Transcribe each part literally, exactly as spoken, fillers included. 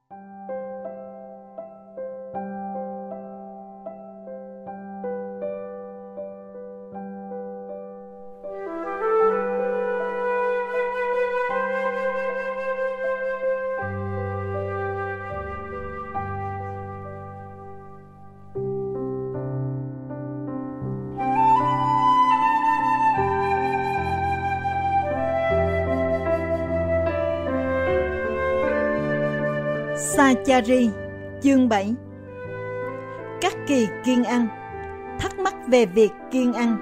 Sa-cha-ri, chương bảy. Các kỳ kiêng ăn. Thắc mắc về việc kiêng ăn.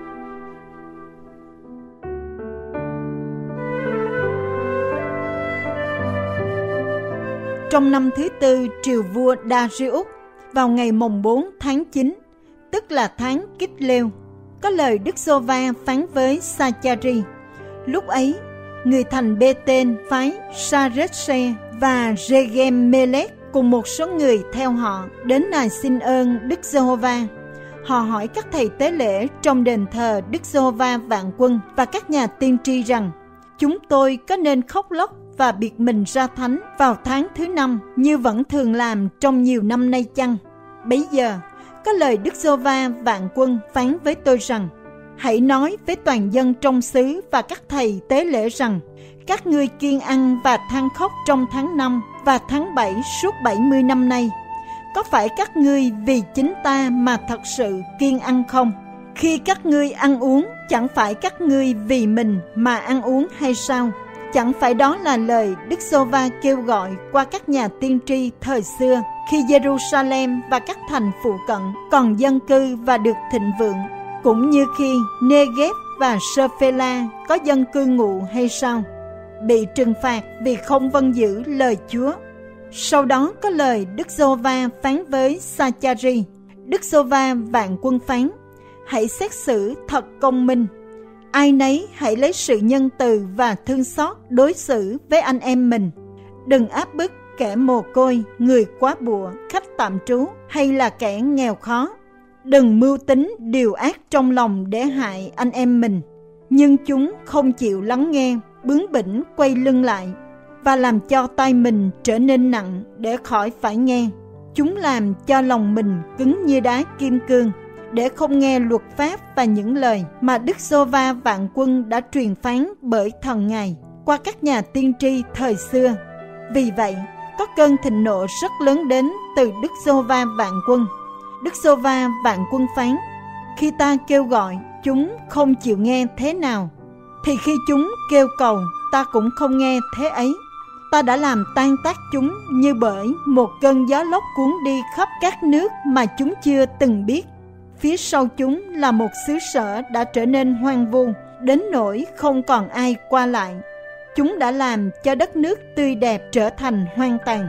Trong năm thứ tư triều vua Darius, vào ngày mồng bốn tháng chín, tức là tháng Kích Lêu, có lời Đức Giô-va phán với Sa-cha-ri. Lúc ấy, người thành Bê-tên phái Sa-rết-se và Rê-gem-mê-lét cùng một số người theo họ đến nài xin ơn Đức Giê-hô-va. Họ hỏi các thầy tế lễ trong đền thờ Đức Giê-hô-va vạn quân và các nhà tiên tri rằng: chúng tôi có nên khóc lóc và biệt mình ra thánh vào tháng thứ năm như vẫn thường làm trong nhiều năm nay chăng? Bấy giờ có lời Đức Giê-hô-va vạn quân phán với tôi rằng: hãy nói với toàn dân trong xứ và các thầy tế lễ rằng: các ngươi kiêng ăn và than khóc trong tháng năm và tháng bảy suốt bảy mươi năm nay. Có phải các ngươi vì chính ta mà thật sự kiêng ăn không? Khi các ngươi ăn uống, chẳng phải các ngươi vì mình mà ăn uống hay sao? Chẳng phải đó là lời Đức Giê-hô-va kêu gọi qua các nhà tiên tri thời xưa, khi Giê-ru-sa-lem và các thành phụ cận còn dân cư và được thịnh vượng, cũng như khi Nê-ghép và Sơ-phê-la có dân cư ngụ hay sao? Bị trừng phạt vì không vâng giữ lời Chúa. Sau đó có lời Đức Giê-hô-va phán với Sa-cha-ri. Đức Giê-hô-va vạn quân phán: hãy xét xử thật công minh. Ai nấy hãy lấy sự nhân từ và thương xót đối xử với anh em mình. Đừng áp bức kẻ mồ côi, người quá bụa, khách tạm trú hay là kẻ nghèo khó. Đừng mưu tính điều ác trong lòng để hại anh em mình. Nhưng chúng không chịu lắng nghe, bướng bỉnh quay lưng lại và làm cho tai mình trở nên nặng để khỏi phải nghe. Chúng làm cho lòng mình cứng như đá kim cương để không nghe luật pháp và những lời mà Đức Giê-hô-va vạn quân đã truyền phán bởi thần Ngài qua các nhà tiên tri thời xưa. Vì vậy, có cơn thịnh nộ rất lớn đến từ Đức Giê-hô-va vạn quân. Đức Giê-hô-va vạn quân phán: khi ta kêu gọi, chúng không chịu nghe thế nào, thì khi chúng kêu cầu, ta cũng không nghe thế ấy. Ta đã làm tan tác chúng như bởi một cơn gió lốc cuốn đi khắp các nước mà chúng chưa từng biết. Phía sau chúng là một xứ sở đã trở nên hoang vu, đến nỗi không còn ai qua lại. Chúng đã làm cho đất nước tươi đẹp trở thành hoang tàn.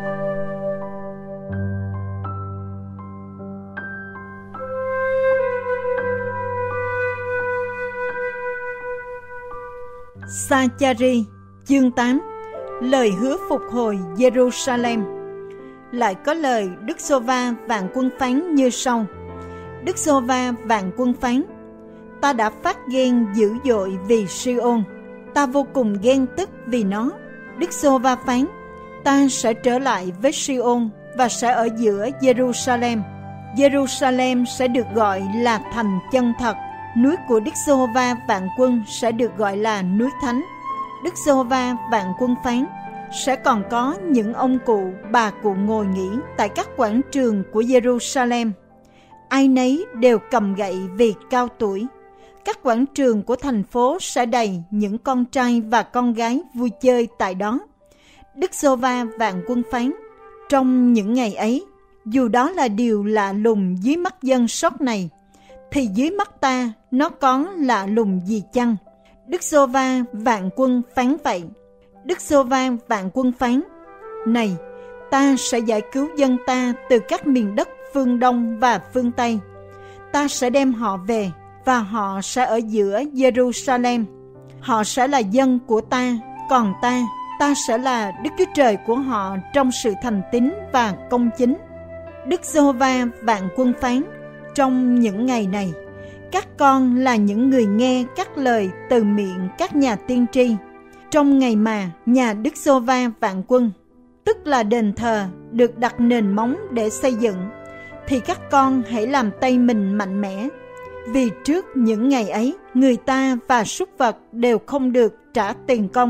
Sa-cha-ri, chương tám. Lời hứa phục hồi Giê-ru-sa-lem. Lại có lời Đức Giê-hô-va vạn quân phán như sau. Đức Giê-hô-va vạn quân phán: ta đã phát ghen dữ dội vì Si-ôn, ta vô cùng ghen tức vì nó. Đức Giê-hô-va phán: ta sẽ trở lại với Si-ôn và sẽ ở giữa Giê-ru-sa-lem. Giê-ru-sa-lem sẽ được gọi là thành chân thật. Núi của Đức Giê-hô-va vạn quân sẽ được gọi là núi thánh. Đức Giê-hô-va vạn quân phán: sẽ còn có những ông cụ, bà cụ ngồi nghỉ tại các quảng trường của Giê-ru-sa-lem. Ai nấy đều cầm gậy vì cao tuổi. Các quảng trường của thành phố sẽ đầy những con trai và con gái vui chơi tại đó. Đức Giê-hô-va vạn quân phán: trong những ngày ấy, dù đó là điều lạ lùng dưới mắt dân sót này, thì dưới mắt ta nó có lạ lùng gì chăng? Đức Giê-hô-va vạn quân phán vậy. Đức Giê-hô-va vạn quân phán: này, ta sẽ giải cứu dân ta từ các miền đất phương Đông và phương Tây. Ta sẽ đem họ về và họ sẽ ở giữa Giê-ru-sa-lem. Họ sẽ là dân của ta, còn ta, ta sẽ là Đức Chúa Trời của họ trong sự thành tín và công chính. Đức Giê-hô-va vạn quân phán: trong những ngày này, các con là những người nghe các lời từ miệng các nhà tiên tri. Trong ngày mà nhà Đức Giê-hô-va vạn quân, tức là đền thờ, được đặt nền móng để xây dựng, thì các con hãy làm tay mình mạnh mẽ. Vì trước những ngày ấy, người ta và súc vật đều không được trả tiền công.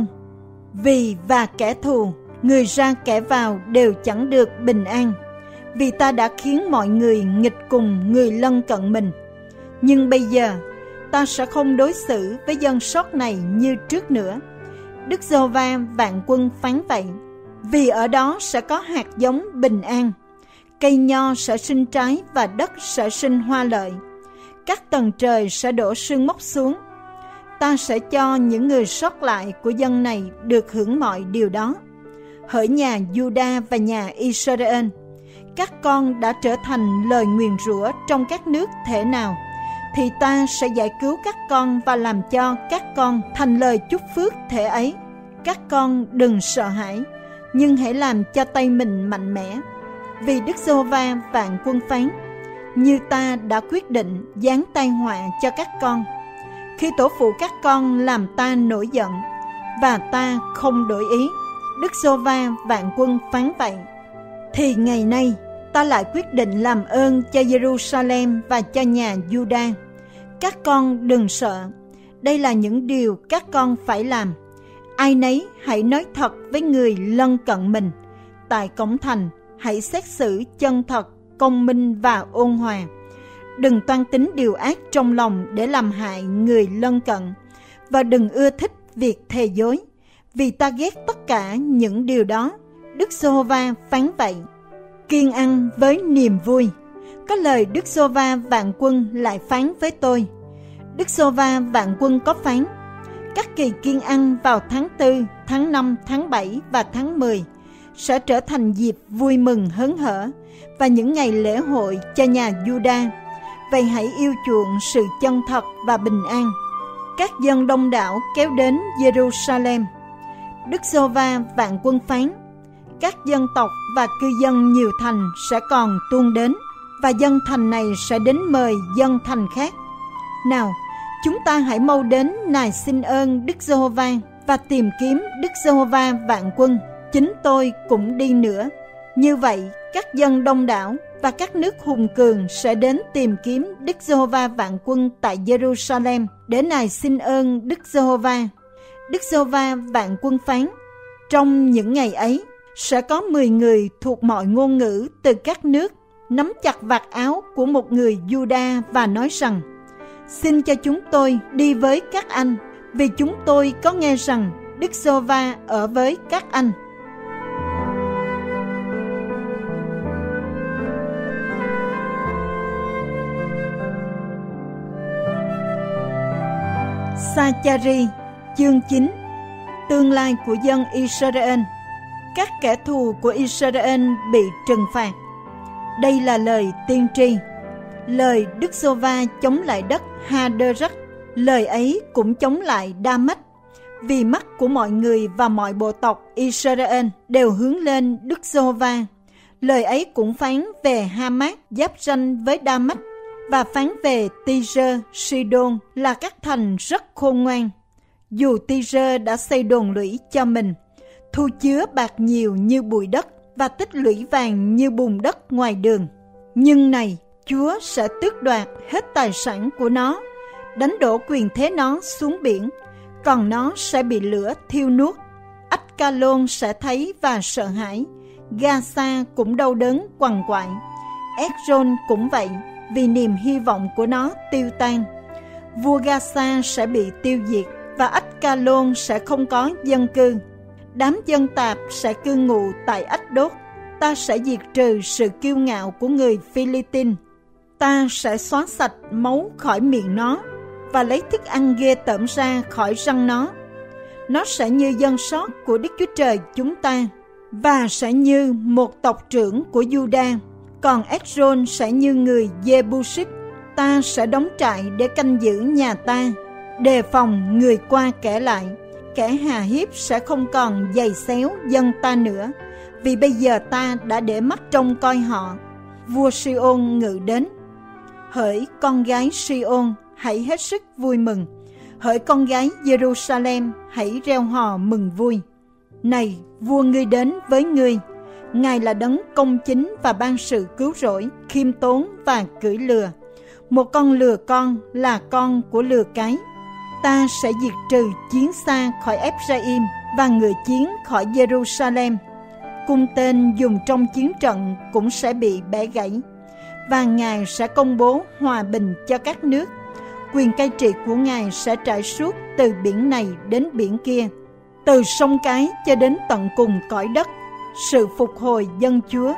Vì và kẻ thù, người ra kẻ vào đều chẳng được bình an. Vì ta đã khiến mọi người nghịch cùng người lân cận mình. Nhưng bây giờ, ta sẽ không đối xử với dân sót này như trước nữa. Đức Giê-hô-va vạn quân phán vậy. Vì ở đó sẽ có hạt giống bình an, cây nho sẽ sinh trái và đất sẽ sinh hoa lợi. Các tầng trời sẽ đổ sương mốc xuống. Ta sẽ cho những người sót lại của dân này được hưởng mọi điều đó. Hỡi nhà Giu-đa và nhà Israel, các con đã trở thành lời nguyền rủa trong các nước thể nào, thì ta sẽ giải cứu các con và làm cho các con thành lời chúc phước thể ấy. Các con đừng sợ hãi, nhưng hãy làm cho tay mình mạnh mẽ. Vì Đức Giê-hô-va vạn quân phán, như ta đã quyết định giáng tai họa cho các con, khi tổ phụ các con làm ta nổi giận, và ta không đổi ý. Đức Giê-hô-va vạn quân phán vậy. Thì ngày nay ta lại quyết định làm ơn cho Giê-ru-sa-lem và cho nhà Giu-đa. Các con đừng sợ, đây là những điều các con phải làm. Ai nấy hãy nói thật với người lân cận mình. Tại cổng thành hãy xét xử chân thật, công minh và ôn hòa. Đừng toan tính điều ác trong lòng để làm hại người lân cận, và đừng ưa thích việc thề dối, vì ta ghét tất cả những điều đó. Đức Giê-hô-va phán vậy. Kiêng ăn với niềm vui. Có lời Đức Giê-hô-va vạn quân lại phán với tôi. Đức Giê-hô-va vạn quân có phán: các kỳ kiêng ăn vào tháng tư, tháng năm, tháng bảy và tháng mười sẽ trở thành dịp vui mừng hớn hở, và những ngày lễ hội cho nhà Giu-đa. Vậy hãy yêu chuộng sự chân thật và bình an. Các dân đông đảo kéo đến Giê-ru-sa-lem. Đức Giê-hô-va vạn quân phán: các dân tộc và cư dân nhiều thành sẽ còn tuôn đến, và dân thành này sẽ đến mời dân thành khác. Nào, chúng ta hãy mau đến nài xin ơn Đức Giê-hô-va và tìm kiếm Đức Giê-hô-va vạn quân. Chính tôi cũng đi nữa. Như vậy, các dân đông đảo và các nước hùng cường sẽ đến tìm kiếm Đức Giê-hô-va vạn quân tại Giê-ru-sa-lem để nài xin ơn Đức Giê-hô-va. Đức Giê-hô-va vạn quân phán: trong những ngày ấy sẽ có mười người thuộc mọi ngôn ngữ từ các nước nắm chặt vạt áo của một người Giu-đa và nói rằng: xin cho chúng tôi đi với các anh, vì chúng tôi có nghe rằng Đức Giê-hô-va ở với các anh. Sa-cha-ri chương chín. Tương lai của dân Israel. Các kẻ thù của Israel bị trừng phạt. Đây là lời tiên tri. Lời Đức Giê-hô-va chống lại đất Ha-đơ-rắc. Lời ấy cũng chống lại Đa-mách, vì mắt của mọi người và mọi bộ tộc Israel đều hướng lên Đức Giê-hô-va. Lời ấy cũng phán về Ha-mát giáp ranh với Đa-mách, và phán về Ti-rơ, Si-đôn là các thành rất khôn ngoan. Dù Ti-rơ đã xây đồn lũy cho mình, thu chứa bạc nhiều như bụi đất và tích lũy vàng như bùn đất ngoài đường, nhưng này, Chúa sẽ tước đoạt hết tài sản của nó, đánh đổ quyền thế nó xuống biển, còn nó sẽ bị lửa thiêu nuốt. Ách-ca-lôn sẽ thấy và sợ hãi, Ga-sa cũng đau đớn quằn quại, Ét-rôn cũng vậy, vì niềm hy vọng của nó tiêu tan. Vua Ga-sa sẽ bị tiêu diệt, và Ách-ca-lôn sẽ không có dân cư. Đám dân tạp sẽ cư ngụ tại Ách-đốt. Ta sẽ diệt trừ sự kiêu ngạo của người Phi-li-tin. Ta sẽ xóa sạch máu khỏi miệng nó, và lấy thức ăn ghê tởm ra khỏi răng nó. Nó sẽ như dân sót của Đức Chúa Trời chúng ta, và sẽ như một tộc trưởng của Giu-đa. Còn Ét-rôn sẽ như người Giê-bu-xít. Ta sẽ đóng trại để canh giữ nhà ta, đề phòng người qua kẻ lại. Kẻ hà hiếp sẽ không còn giày xéo dân ta nữa, vì bây giờ ta đã để mắt trông coi họ. Vua Si-ôn ngự đến. Hỡi con gái Si-ôn, hãy hết sức vui mừng. Hỡi con gái Giê-ru-sa-lem, hãy reo hò mừng vui. Này, vua ngươi đến với ngươi, Ngài là đấng công chính và ban sự cứu rỗi, khiêm tốn và cưỡi lừa. Một con lừa con là con của lừa cái. Ta sẽ diệt trừ chiến xa khỏi Ephraim và ngựa chiến khỏi Jerusalem. Cung tên dùng trong chiến trận cũng sẽ bị bẻ gãy. Và Ngài sẽ công bố hòa bình cho các nước. Quyền cai trị của Ngài sẽ trải suốt từ biển này đến biển kia, từ sông Cái cho đến tận cùng cõi đất. Sự phục hồi dân Chúa.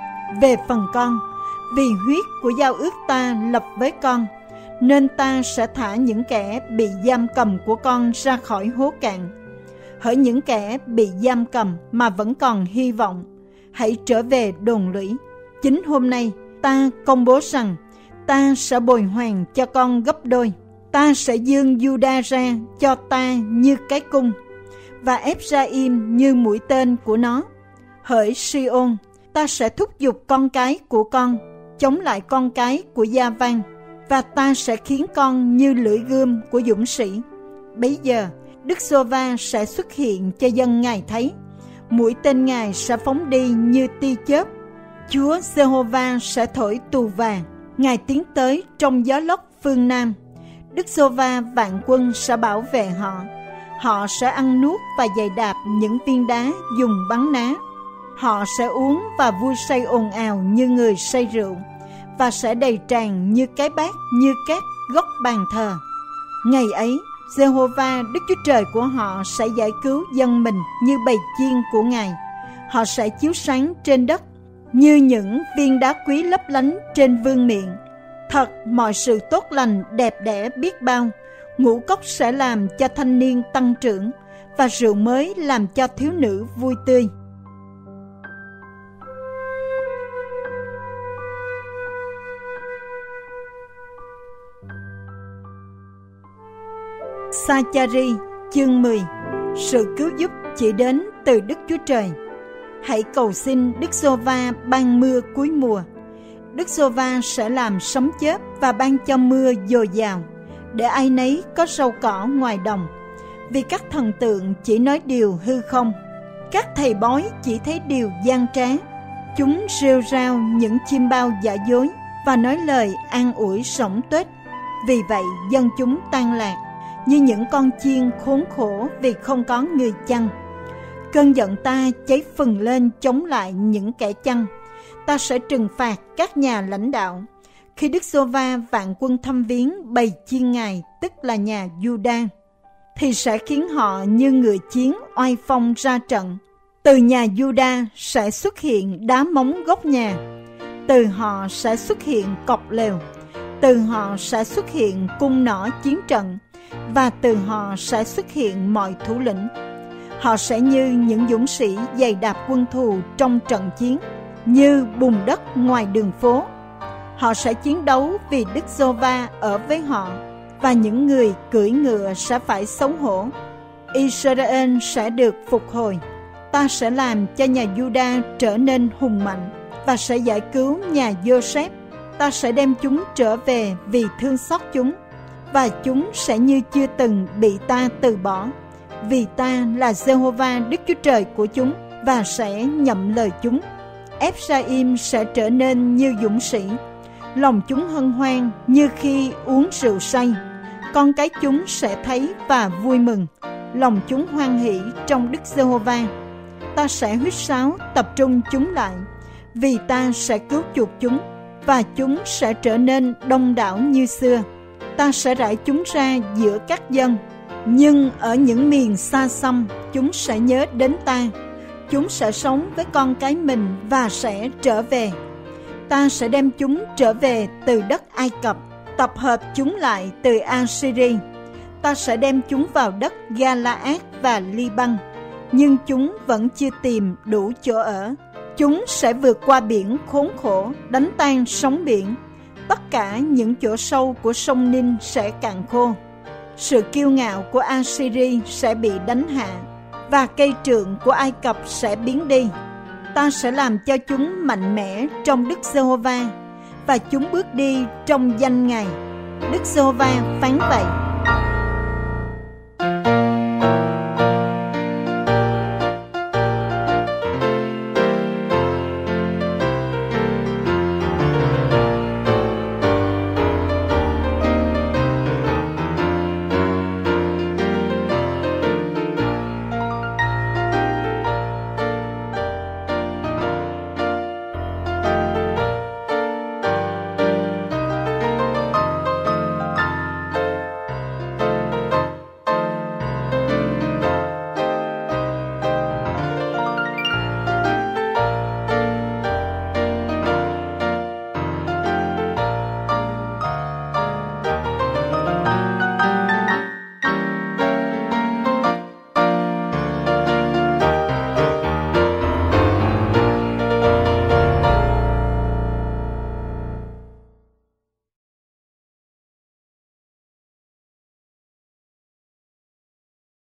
Về phần con, vì huyết của giao ước ta lập với con, nên ta sẽ thả những kẻ bị giam cầm của con ra khỏi hố cạn. Hỡi những kẻ bị giam cầm mà vẫn còn hy vọng, hãy trở về đồn lũy. Chính hôm nay ta công bố rằng ta sẽ bồi hoàn cho con gấp đôi. Ta sẽ dương Juda ra cho ta như cái cung, và Ephraim như mũi tên của nó. Hỡi Siôn, ta sẽ thúc giục con cái của con chống lại con cái của Gia Van, và ta sẽ khiến con như lưỡi gươm của dũng sĩ. Bấy giờ Đức Giê-hô-va sẽ xuất hiện cho dân Ngài thấy. Mũi tên Ngài sẽ phóng đi như tia chớp. Chúa Giê-hô-va sẽ thổi tù vàng. Ngài tiến tới trong gió lốc phương Nam. Đức Giê-hô-va vạn quân sẽ bảo vệ họ. Họ sẽ ăn nuốt và giày đạp những viên đá dùng bắn ná. Họ sẽ uống và vui say ồn ào như người say rượu, và sẽ đầy tràn như cái bát, như các góc bàn thờ. Ngày ấy, Giê-hô-va Đức Chúa Trời của họ sẽ giải cứu dân mình như bầy chiên của Ngài. Họ sẽ chiếu sáng trên đất như những viên đá quý lấp lánh trên vương miện. Thật, mọi sự tốt lành đẹp đẽ biết bao. Ngũ cốc sẽ làm cho thanh niên tăng trưởng, và rượu mới làm cho thiếu nữ vui tươi. Sa-cha-ri chương mười. Sự cứu giúp chỉ đến từ Đức Chúa Trời. Hãy cầu xin Đức Giê-hô-va ban mưa cuối mùa. Đức Giê-hô-va sẽ làm sấm chớp và ban cho mưa dồi dào, để ai nấy có rau cỏ ngoài đồng. Vì các thần tượng chỉ nói điều hư không, các thầy bói chỉ thấy điều gian trá. Chúng rêu rao những chim bao giả dối và nói lời an ủi sõng tuếch. Vì vậy dân chúng tan lạc như những con chiên khốn khổ vì không có người chăn. Cơn giận ta cháy phừng lên chống lại những kẻ chăn. Ta sẽ trừng phạt các nhà lãnh đạo. Khi Đức Giê-hô-va vạn quân thăm viếng bầy chiên Ngài, tức là nhà Juda, thì sẽ khiến họ như ngựa chiến oai phong ra trận. Từ nhà Juda sẽ xuất hiện đá móng gốc nhà. Từ họ sẽ xuất hiện cọc lều. Từ họ sẽ xuất hiện cung nỏ chiến trận. Và từ họ sẽ xuất hiện mọi thủ lĩnh. Họ sẽ như những dũng sĩ giày đạp quân thù trong trận chiến, như bùn đất ngoài đường phố. Họ sẽ chiến đấu vì Đức Giê-hô-va ở với họ, và những người cưỡi ngựa sẽ phải xấu hổ. Israel sẽ được phục hồi. Ta sẽ làm cho nhà Juda trở nên hùng mạnh, và sẽ giải cứu nhà Joseph. Ta sẽ đem chúng trở về vì thương xót chúng, và chúng sẽ như chưa từng bị ta từ bỏ. Vì ta là Giê-hô-va Đức Chúa Trời của chúng, và sẽ nhậm lời chúng. Ephraim sẽ trở nên như dũng sĩ. Lòng chúng hân hoan như khi uống rượu say. Con cái chúng sẽ thấy và vui mừng. Lòng chúng hoan hỷ trong Đức Giê-hô-va. Ta sẽ huýt sáo tập trung chúng lại, vì ta sẽ cứu chuộc chúng, và chúng sẽ trở nên đông đảo như xưa. Ta sẽ rải chúng ra giữa các dân, nhưng ở những miền xa xăm chúng sẽ nhớ đến ta. Chúng sẽ sống với con cái mình và sẽ trở về. Ta sẽ đem chúng trở về từ đất Ai Cập, tập hợp chúng lại từ Assyri. Ta sẽ đem chúng vào đất Ga-la-át và Li-băng, nhưng chúng vẫn chưa tìm đủ chỗ ở. Chúng sẽ vượt qua biển khốn khổ, đánh tan sóng biển. Tất cả những chỗ sâu của sông Ninh sẽ cạn khô. Sự kiêu ngạo của Assyri sẽ bị đánh hạ, và cây trượng của Ai Cập sẽ biến đi. Ta sẽ làm cho chúng mạnh mẽ trong Đức Giê-hô-va, và chúng bước đi trong danh Ngài. Đức Giê-hô-va phán vậy.